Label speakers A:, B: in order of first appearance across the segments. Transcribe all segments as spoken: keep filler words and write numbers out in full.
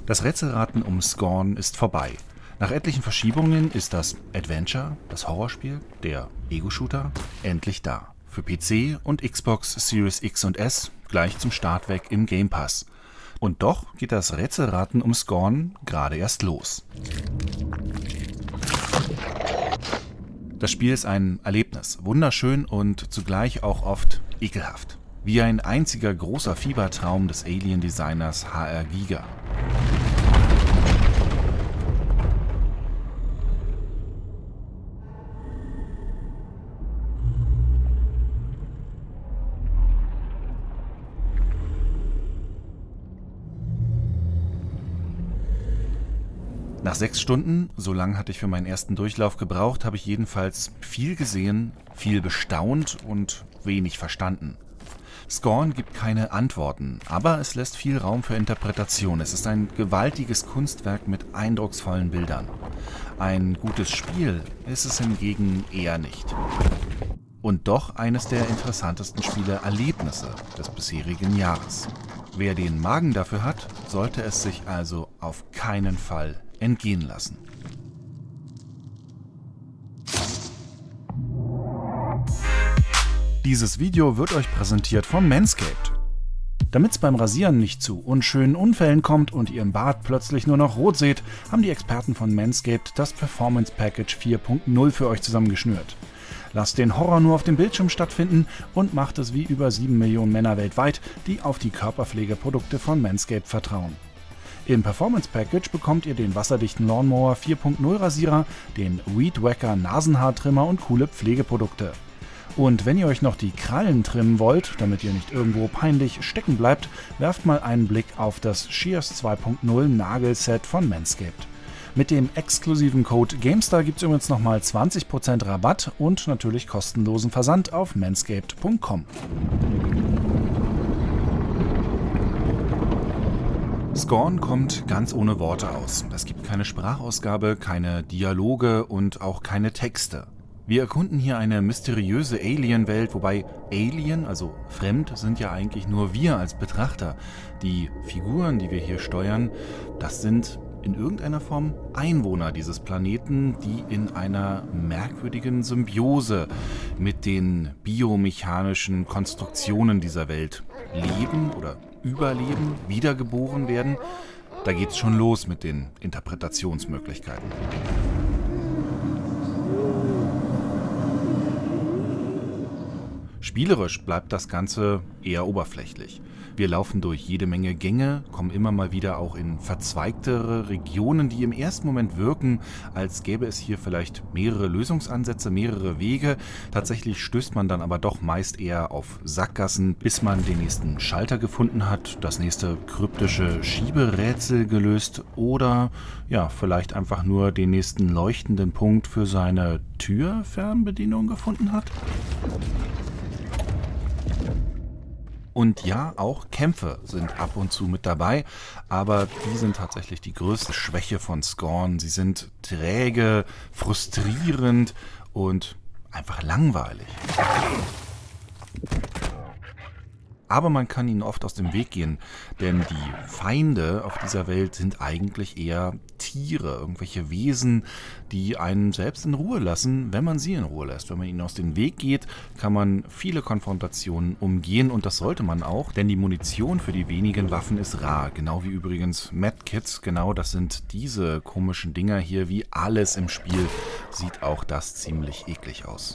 A: Das Rätselraten um Scorn ist vorbei. Nach etlichen Verschiebungen ist das Adventure, das Horrorspiel, der Ego-Shooter, endlich da. Für P C und Xbox Series X und S gleich zum Start weg im Game Pass. Und doch geht das Rätselraten um Scorn gerade erst los. Das Spiel ist ein Erlebnis, wunderschön und zugleich auch oft ekelhaft. Wie ein einziger großer Fiebertraum des Alien-Designers H R Giger. Nach sechs Stunden, so lang hatte ich für meinen ersten Durchlauf gebraucht, habe ich jedenfalls viel gesehen, viel bestaunt und wenig verstanden. Scorn gibt keine Antworten, aber es lässt viel Raum für Interpretation. Es ist ein gewaltiges Kunstwerk mit eindrucksvollen Bildern. Ein gutes Spiel ist es hingegen eher nicht. Und doch eines der interessantesten Spielerlebnisse des bisherigen Jahres. Wer den Magen dafür hat, sollte es sich also auf keinen Fall entgehen lassen. Dieses Video wird euch präsentiert von Manscaped. Damit es beim Rasieren nicht zu unschönen Unfällen kommt und ihr im Bart plötzlich nur noch rot seht, haben die Experten von Manscaped das Performance Package vier Punkt null für euch zusammengeschnürt. Lasst den Horror nur auf dem Bildschirm stattfinden und macht es wie über sieben Millionen Männer weltweit, die auf die Körperpflegeprodukte von Manscaped vertrauen. Im Performance Package bekommt ihr den wasserdichten Lawnmower vier Punkt null Rasierer, den Weed Wacker Nasenhaartrimmer und coole Pflegeprodukte. Und wenn ihr euch noch die Krallen trimmen wollt, damit ihr nicht irgendwo peinlich stecken bleibt, werft mal einen Blick auf das Shears zwei Punkt null Nagelset von Manscaped. Mit dem exklusiven Code GameStar gibt es übrigens nochmal zwanzig Prozent Rabatt und natürlich kostenlosen Versand auf manscaped Punkt com. Scorn kommt ganz ohne Worte aus. Es gibt keine Sprachausgabe, keine Dialoge und auch keine Texte. Wir erkunden hier eine mysteriöse Alien-Welt, wobei Alien, also fremd, sind ja eigentlich nur wir als Betrachter. Die Figuren, die wir hier steuern, das sind in irgendeiner Form Einwohner dieses Planeten, die in einer merkwürdigen Symbiose mit den biomechanischen Konstruktionen dieser Welt leben oder überleben, wiedergeboren werden. Da geht's schon los mit den Interpretationsmöglichkeiten. Spielerisch bleibt das Ganze eher oberflächlich. Wir laufen durch jede Menge Gänge, kommen immer mal wieder auch in verzweigtere Regionen, die im ersten Moment wirken, als gäbe es hier vielleicht mehrere Lösungsansätze, mehrere Wege. Tatsächlich stößt man dann aber doch meist eher auf Sackgassen, bis man den nächsten Schalter gefunden hat, das nächste kryptische Schieberätsel gelöst oder ja, vielleicht einfach nur den nächsten leuchtenden Punkt für seine Türfernbedienung gefunden hat. Und ja, auch Kämpfe sind ab und zu mit dabei, aber die sind tatsächlich die größte Schwäche von Scorn. Sie sind träge, frustrierend und einfach langweilig. Aber man kann ihnen oft aus dem Weg gehen, denn die Feinde auf dieser Welt sind eigentlich eher Tiere, irgendwelche Wesen, die einen selbst in Ruhe lassen, wenn man sie in Ruhe lässt. Wenn man ihnen aus dem Weg geht, kann man viele Konfrontationen umgehen und das sollte man auch, denn die Munition für die wenigen Waffen ist rar, genau wie übrigens Medkits, genau das sind diese komischen Dinger hier, wie alles im Spiel sieht auch das ziemlich eklig aus.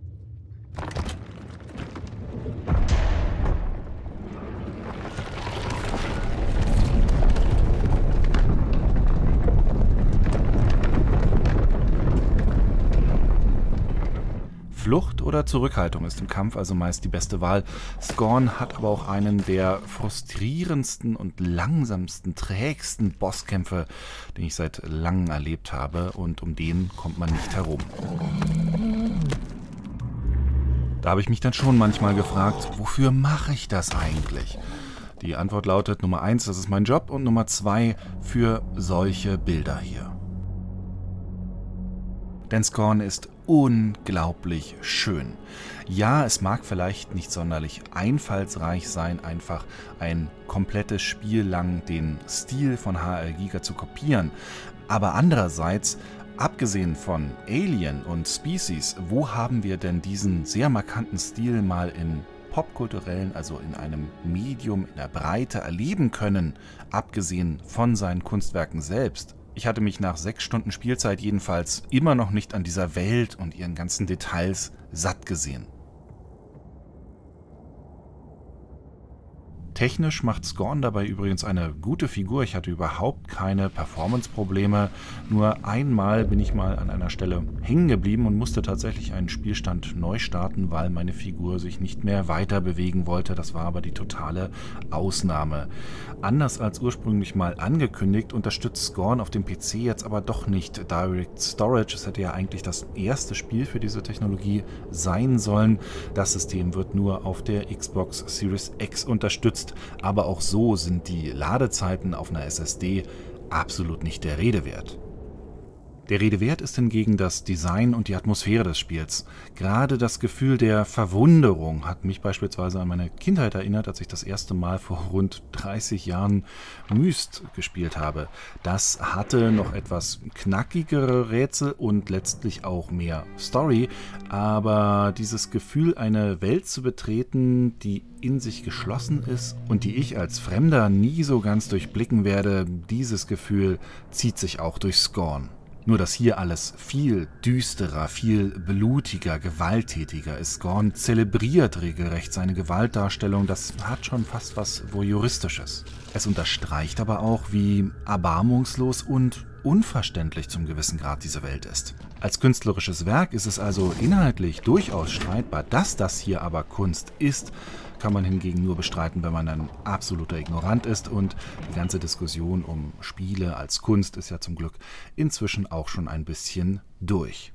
A: Flucht oder Zurückhaltung ist im Kampf also meist die beste Wahl. Scorn hat aber auch einen der frustrierendsten und langsamsten, trägsten Bosskämpfe, den ich seit langem erlebt habe und um den kommt man nicht herum. Da habe ich mich dann schon manchmal gefragt, wofür mache ich das eigentlich? Die Antwort lautet Nummer eins, das ist mein Job und Nummer zwei, für solche Bilder hier. Denn Scorn ist unglaublich schön. Ja, es mag vielleicht nicht sonderlich einfallsreich sein, einfach ein komplettes Spiel lang den Stil von H L Giga zu kopieren, aber andererseits, abgesehen von Alien und Species, wo haben wir denn diesen sehr markanten Stil mal in popkulturellen, also in einem Medium in der Breite erleben können, abgesehen von seinen Kunstwerken selbst? Ich hatte mich nach sechs Stunden Spielzeit jedenfalls immer noch nicht an dieser Welt und ihren ganzen Details satt gesehen. Technisch macht Scorn dabei übrigens eine gute Figur. Ich hatte überhaupt keine Performance-Probleme. Nur einmal bin ich mal an einer Stelle hängen geblieben und musste tatsächlich einen Spielstand neu starten, weil meine Figur sich nicht mehr weiter bewegen wollte. Das war aber die totale Ausnahme. Anders als ursprünglich mal angekündigt, unterstützt Scorn auf dem P C jetzt aber doch nicht Direct Storage. Es hätte ja eigentlich das erste Spiel für diese Technologie sein sollen. Das System wird nur auf der Xbox Series X unterstützt. Aber auch so sind die Ladezeiten auf einer S S D absolut nicht der Rede wert. Der Rede wert ist hingegen das Design und die Atmosphäre des Spiels. Gerade das Gefühl der Verwunderung hat mich beispielsweise an meine Kindheit erinnert, als ich das erste Mal vor rund dreißig Jahren Myst gespielt habe. Das hatte noch etwas knackigere Rätsel und letztlich auch mehr Story, aber dieses Gefühl, eine Welt zu betreten, die in sich geschlossen ist und die ich als Fremder nie so ganz durchblicken werde, dieses Gefühl zieht sich auch durch Scorn. Nur, dass hier alles viel düsterer, viel blutiger, gewalttätiger ist. Scorn zelebriert regelrecht seine Gewaltdarstellung. Das hat schon fast was Voyeuristisches. Es unterstreicht aber auch, wie erbarmungslos und unverständlich zum gewissen Grad diese Welt ist. Als künstlerisches Werk ist es also inhaltlich durchaus streitbar. Dass das hier aber Kunst ist, kann man hingegen nur bestreiten, wenn man ein absoluter Ignorant ist, und die ganze Diskussion um Spiele als Kunst ist ja zum Glück inzwischen auch schon ein bisschen durch.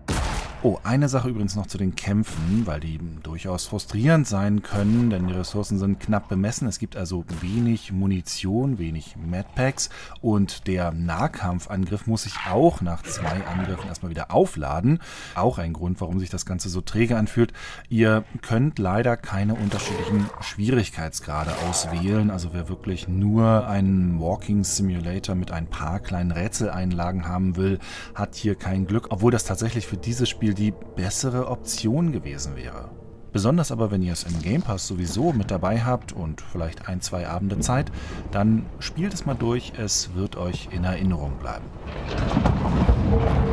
A: Oh, eine Sache übrigens noch zu den Kämpfen, weil die durchaus frustrierend sein können, denn die Ressourcen sind knapp bemessen. Es gibt also wenig Munition, wenig Medpacks und der Nahkampfangriff muss sich auch nach zwei Angriffen erstmal wieder aufladen. Auch ein Grund, warum sich das Ganze so träge anfühlt. Ihr könnt leider keine unterschiedlichen Schwierigkeitsgrade auswählen. Also wer wirklich nur einen Walking Simulator mit ein paar kleinen Rätseleinlagen haben will, hat hier kein Glück, obwohl das tatsächlich für dieses Spiel die bessere Option gewesen wäre. Besonders aber, wenn ihr es im Game Pass sowieso mit dabei habt und vielleicht ein, zwei Abende Zeit, dann spielt es mal durch, es wird euch in Erinnerung bleiben.